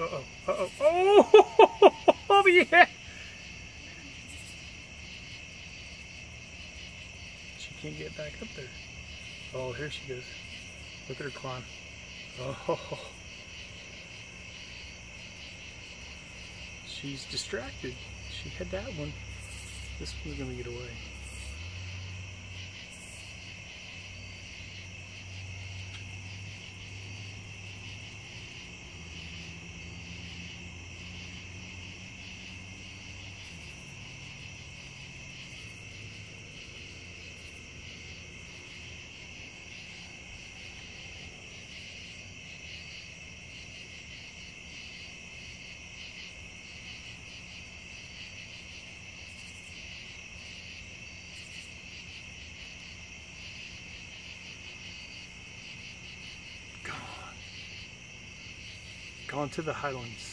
Uh-oh. Uh-oh. Oh! Oh, yeah! She can't get back up there. Oh, here she goes. Look at her climb. Oh. She's distracted. She had that one. This one's gonna get away. Gone to the highlands.